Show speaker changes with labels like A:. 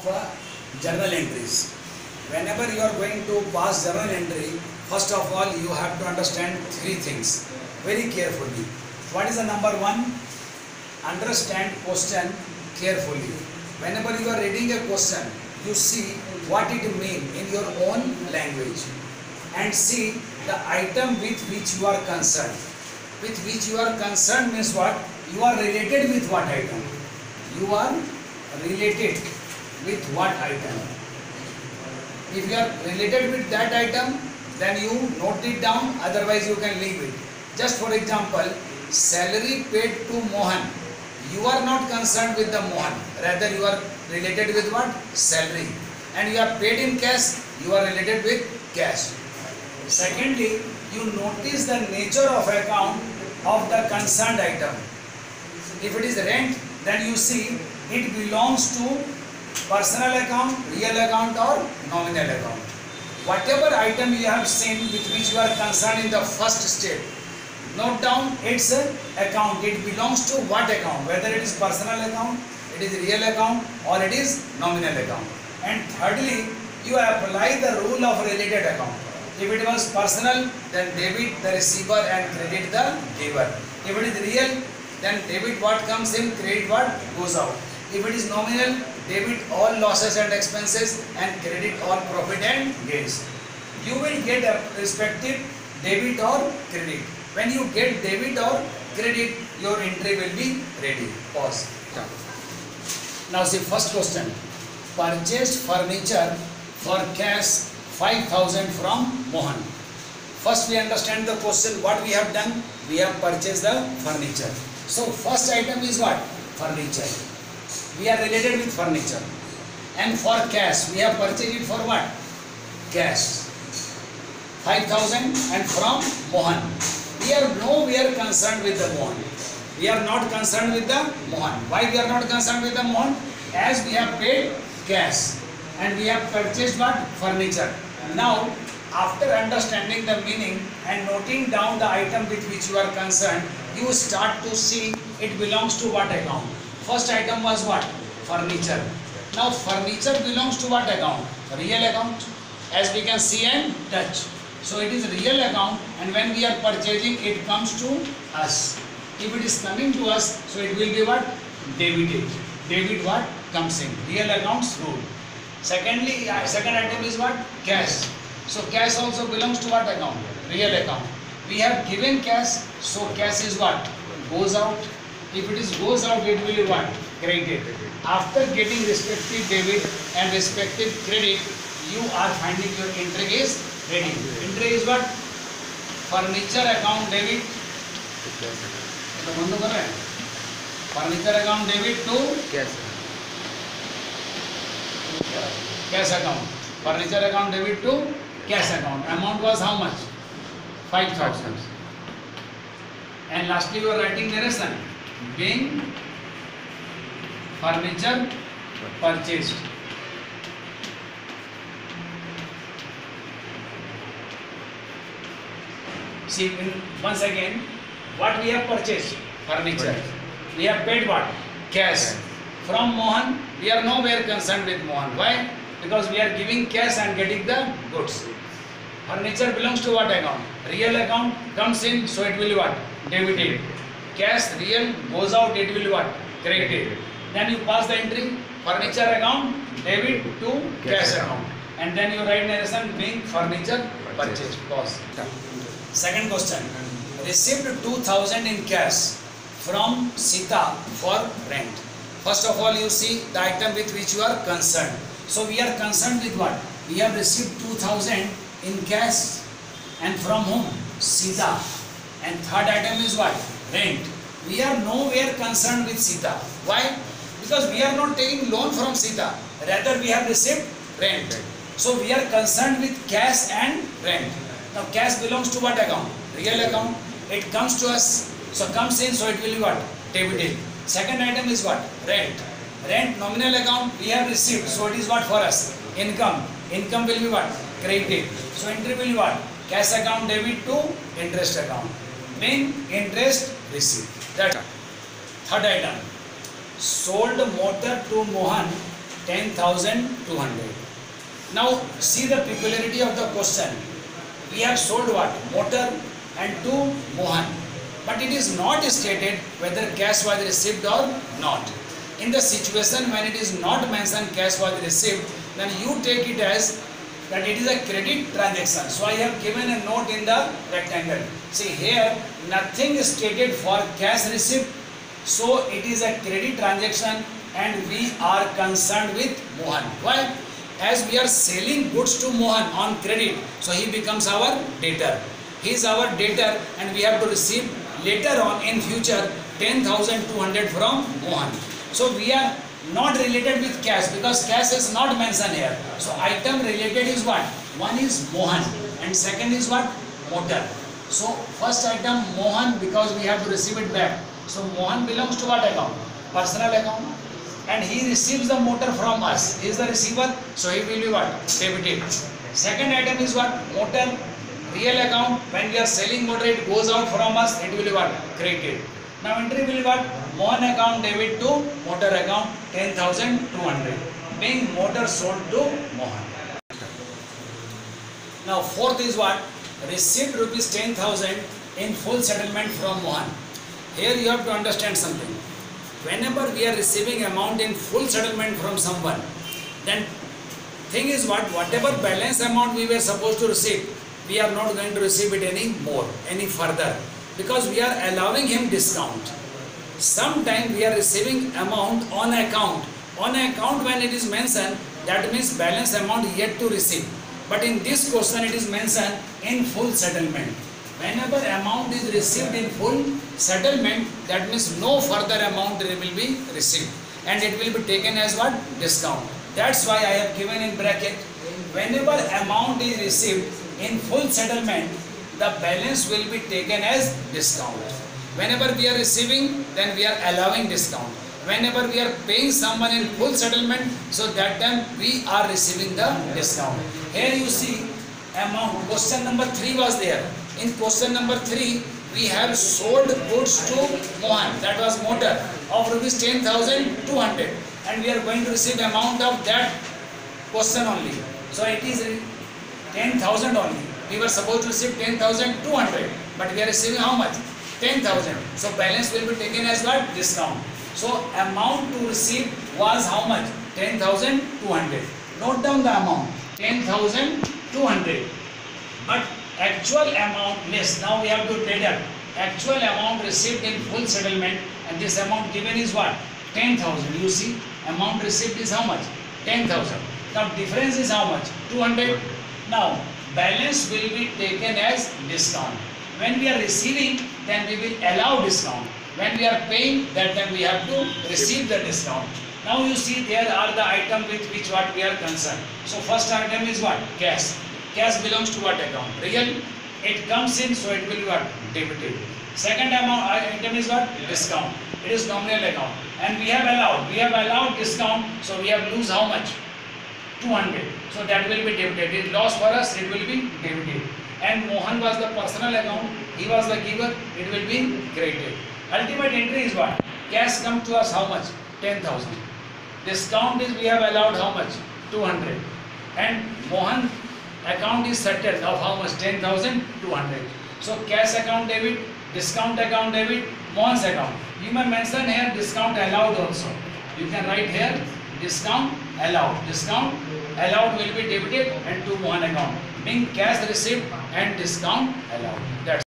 A: journal entries. Whenever you are going to pass journal entry, first of all you have to understand three things very carefully. What is the number one? Understand question carefully. Whenever you are reading a question, you see what it means in your own language and see the item with which you are concerned. With which you are concerned means what? You are related with what item? You are related with what item? If you are related with that item, then you note it down, otherwise you can leave it. Just for example, salary paid to Mohan. You are not concerned with the Mohan, rather you are related with what? Salary. And you are paid in cash, you are related with cash. Secondly, you notice the nature of account of the concerned item. If it is rent, then you see it belongs to personal account, real account or nominal account. Whatever item you have seen with which you are concerned in the first step, note down its account. It belongs to what account? Whether it is personal account, it is real account or it is nominal account. And thirdly, you apply the rule of related account. If it was personal, then debit the receiver and credit the giver. If it is real, then debit what comes in, credit what goes out. If it is nominal, debit all losses and expenses and credit all profit and gains. You will get a respective debit or credit. When you get debit or credit, your entry will be ready. Pause. Now see first question. Purchased furniture for cash 5,000 from Mohan. First we understand the question. What we have done? We have purchased the furniture. So first item is what? Furniture. We are related with furniture. And for cash, we have purchased it for what? Cash. 5,000 and from Mohan. We are nowhere concerned with the Mohan. We are not concerned with the Mohan. Why we are not concerned with the Mohan? As we have paid cash and we have purchased what? Furniture. Now, after understanding the meaning and noting down the item with which you are concerned, you start to see it belongs to what account. First item was what? Furniture. Now, furniture belongs to what account? Real account, as we can see and touch. So, it is real account, and when we are purchasing, it comes to us. If it is coming to us, so it will be what? Debited. Debit what? Comes in. Real accounts rule. Secondly, second item is what? Cash. So, cash also belongs to what account? Real account. We have given cash, so cash is what? Goes out. If it is goes out, it will be what? Credited. After getting respective debit and respective credit, you are finding your entry is ready. Entry is what? Furniture account debit. Furniture account debit to cash account. Furniture account debit to cash account. Amount was how much? 5,000. And lastly, you are writing narration. Being furniture purchased. See, once again, what we have purchased? Furniture. We have paid what? Cash. From Mohan, we are nowhere concerned with Mohan. Why? Because we are giving cash and getting the goods. Furniture belongs to what account? Real account comes in, so it will be what? Debited. Cash real goes out, it will be what? Credited. Then you pass the entry, furniture account, debit to cash account. And then you write narration being furniture purchased. Pause. Second question. Received 2,000 in cash from Sita for rent. First of all, you see the item with which you are concerned. So we are concerned with what? We have received 2,000 in cash and from whom? Sita. And third item is what? Rent. We are nowhere concerned with Sita. Why? Because we are not taking loan from Sita. Rather we have received rent. So we are concerned with cash and rent. Now cash belongs to what account? Real account. It comes to us. So comes in, so it will be what? Debited. Second item is what? Rent. Rent nominal account we have received. So it is what for us? Income. Income will be what? Credited. So entry will be what? Cash account debit to interest account. Mean interest received. That third item. Sold motor to Mohan 10,200. Now see the peculiarity of the question. We have sold what? Motor and to Mohan. But it is not stated whether cash was received or not. In the situation when it is not mentioned cash was received, then you take it as that it is a credit transaction. So I have given a note in the rectangle. See here, nothing is stated for cash receipt. So it is a credit transaction and we are concerned with Mohan. Why? As we are selling goods to Mohan on credit, so he becomes our debtor. He is our debtor and we have to receive later on in future 10,200 from Mohan. So we are not related with cash because cash is not mentioned here. So item related is what? One is Mohan and second is what? Motor. So first item Mohan because we have to receive it back. So Mohan belongs to what account? Personal account. And he receives the motor from us. He is the receiver. So he will be what? Debited. Second item is what? Motor. Real account. When we are selling motor, it goes out from us. It will be what? Credited. Now entry will be what? Mohan account debit to motor account 10,200. Being motor sold to Mohan. Now fourth is what? Received rupees 10,000 in full settlement from Mohan. Here you have to understand something. Whenever we are receiving amount in full settlement from someone, then thing is what? Whatever balance amount we were supposed to receive, we are not going to receive it any more, any further, because we are allowing him discount. Sometime we are receiving amount on account. On account when it is mentioned, that means balance amount yet to receive. But in this question it is mentioned in full settlement. Whenever amount is received in full settlement, that means no further amount will be received. And it will be taken as what? Discount. That's why I have given in bracket. Whenever amount is received in full settlement, the balance will be taken as discount. Whenever we are receiving, then we are allowing discount. Whenever we are paying someone in full settlement, so that time we are receiving the discount. Here you see amount. Question number 3 was there. In question number 3, we have sold goods to Mohan, that was motor, of rupees 10,200, and we are going to receive amount of that question only. So it is 10,000 only. We were supposed to receive 10,200, but we are receiving how much? 10,000. So balance will be taken as what? Discount. So amount to receive was how much? 10,200. Note down the amount. 10,200. But actual amount less. Now we have to deduct. Actual amount received in full settlement, and this amount given is what? 10,000. You see, amount received is how much? 10,000. Now difference is how much? 200. Now balance will be taken as discount. When we are receiving, then we will allow discount. When we are paying, that time we have to receive the discount. Now you see there are the item with which what we are concerned. So first item is what? Cash. Cash belongs to what account? Real. It comes in, so it will be what? Debited. Second item is what? Discount. It is nominal account. And we have allowed discount, so we have lose how much? 200. So that will be debited. It loss for us, it will be debited. And Mohan was the personal account, he was the giver, it will be credited. Ultimate entry is what? Cash come to us how much? 10,000. Discount is we have allowed how much? 200. And Mohan account is settled of how much? 10,200. So cash account debit, discount account debit, Mohan's account. You may mention here discount allowed also. You can write here discount allowed. Discount allowed will be debited and to Mohan account. Being cash received and discount allowed. That's